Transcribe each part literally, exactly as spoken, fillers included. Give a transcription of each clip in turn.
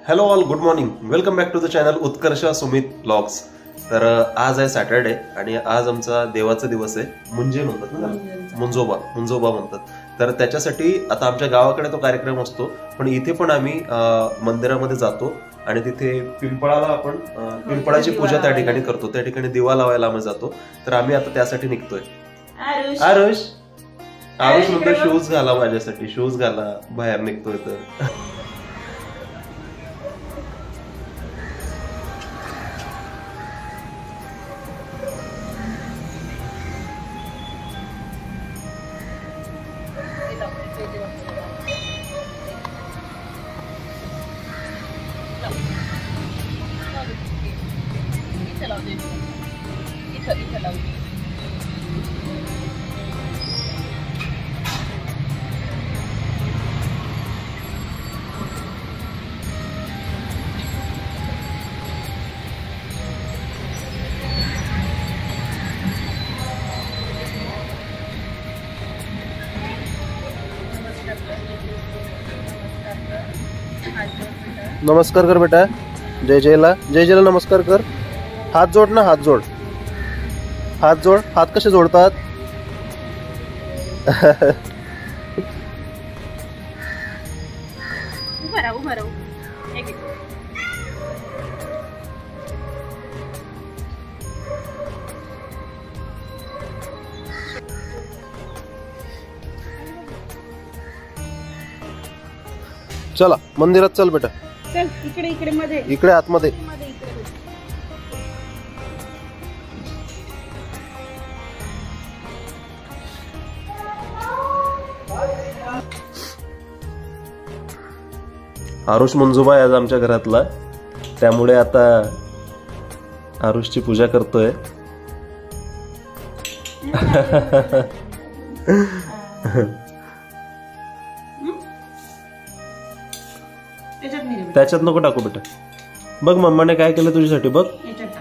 Hello all, good morning. Welcome back to the channel Utkarsh Sumit blogs. तर आज आहे Saturday आणि आज आमचा देवाचा दिवस आहे. मुंजे म्हणतात ना, मुंजोबा मुंजोबा म्हणतात. तर त्याच्यासाठी आता आमच्या गावाकडे तो कार्यक्रम असतो, पण इथे पण आम्ही मंदिरामध्ये जातो आणि तिथे पिंपळाला आपण पिंपळाची पूजा त्या ठिकाणी करतो. त्या ठिकाणी दिवा लावायला आम्ही जातो. तर आम्ही आता त्यासाठी निघतोय. आरुष आरुष म्हणतो शूज घाला माझ्यासाठी, शूज घाला, बाहेर निघतोय. तर नमस्कार कर बेटा, जय जयला, जय जयला नमस्कार कर. हात जोड ना, हात जोड, हात जोड. हात कसे जोडतात? चला मंदिरात चल बेटा. चल इकडे इकडे मध्ये, इकडे आतमध्ये. आरुष मंजूबा आहे आज आमच्या घरातला, त्यामुळे आता आरुषची पूजा करतोय. त्याच्यात नको टाकू बेटा. बघ मम्माने काय केलं तुझ्यासाठी, बघ.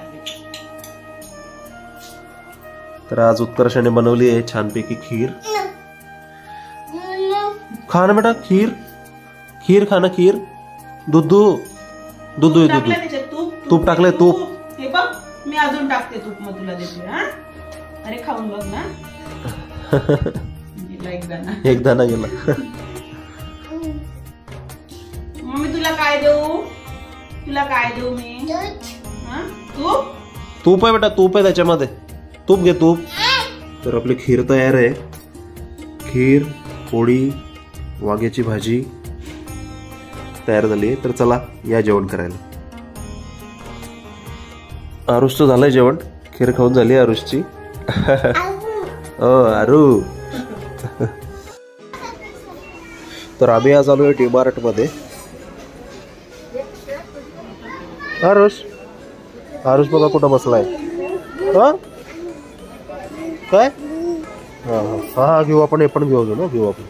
तर आज उत्कर्षाने बनवली आहे छानपैकी खीर. खा ना बेटा खीर, खीर खा ना, खीर. दूध दूध दूध तूप टाकलंय, तूप. हे बघ मी अजून टाकते तूप, मग तुला देते. हा अरे खाऊन बघ ना. एक दाना, एक दाना गेला. मम्मी तुला काय देऊ, तुला काय देऊ मी? तूप तूप आहे बेटा, तूप आहे त्याच्यामध्ये. तूप घे, तूप. तर आपली खीर तयार आहे. खीर, पोळी, वांग्याची भाजी तयार झाली आहे. तर चला या जेवण करायला. आरुषचं झालंय जेवण, खीर खाऊन झाली आरुषची. ओ आरू. तर आम्ही आज आलोय टी मार्ट मध्ये. आरुष आरुष बघा कुठं बसलाय. हा काय? हा हा हा घेऊ आपण, हे पण घेऊ ना, घेऊ आपण.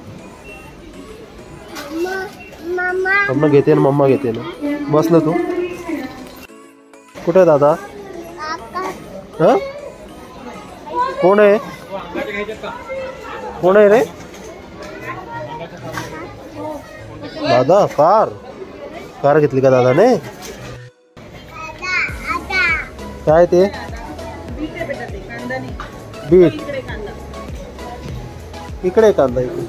मम्मा घेते ना, मम्मा घेते ना. बस ना तू. कुठे दादा? हा कोण आहे, कोण आहे रे? दादा. कार कार घेतली का दादाने? काय ते? बीट. इकडे कांदा, इकडे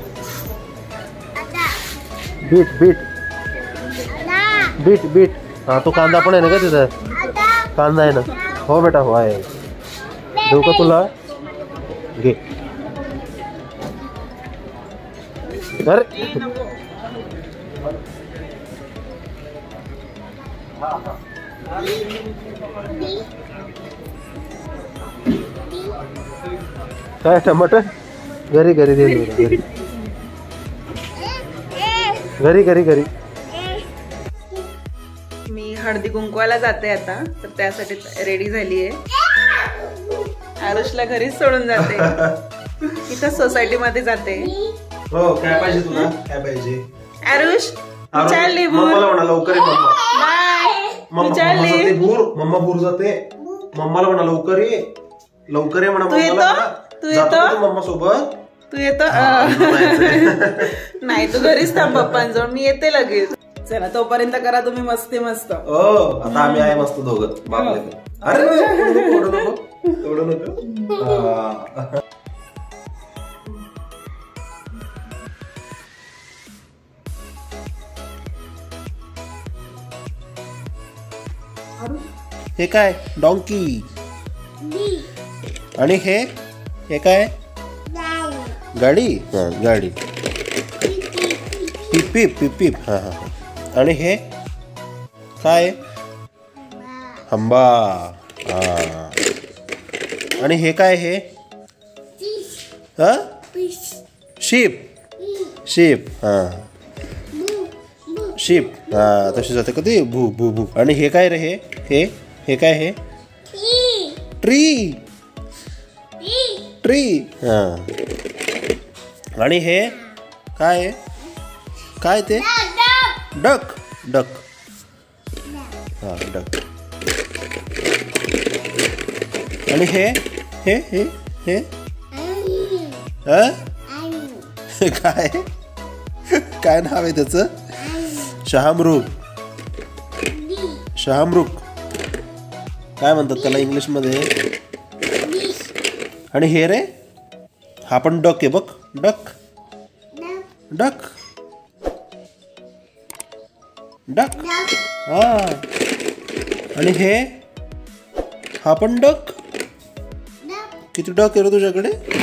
बीट बीट बीट बीट. हा तो कांदा पण आहे ना का तिथं? कांदा आहे ना. हो बेटा, हो आहे. देऊ का तुला? घे. अरे काय टमाटर? घरी घरी दे, घरी घरी घरी घरी. मी हळदी कुंकवाला जाते आता, तर त्यासाठी रेडी झाली आहे. आरुषला घरीच सोडून जाते. इथं सोसायटी मध्ये जाते. हो काय पाहिजे तुला, काय पाहिजे? आरुष चालली भूर. मम्माला म्हणा लवकर ये. Mamma bye. मम्मा जाते भूर. मम्मा भूर जाते. मम्माला म्हणा लवकर ये, लवकर ये म्हणा. तू येतो, तू येतो मम्मा सोबत. तू येतो? नाही तू घरीच थांब पप्पांजवळ, मी येते लगेच. चला तोपर्यंत करा तुम्ही मस्ती मस्त. ओ आता आम्ही आहे मस्त दोघं. बापरे. अरे ओढू नको ओढू नको. हा. हे काय डॉंकी आणि हे हे काय गाडी. हा गाडी. पिप पिप पिप पिप. हा हा हा. आणि हे काय हंबा. हा. आणि हे काय हे हा शिप शिप. हा शिप. हा तशी जाते कधी भू भू भू. आणि हे काय रे हे हे हे काय हे ट्री ट्री. हा. आणि हे काय काय ते डक डक. हा डक. आणि हे हे हे हे काय काय नाव आहे त्याचं. शहामृग. शहामृग काय म्हणतात त्याला इंग्लिश मध्ये. आणि हे रे हा पण डक आहे बघ. Duck duck duck. हा. आणि हे हा पण डक. किती डक आहे रे तुझ्याकडे.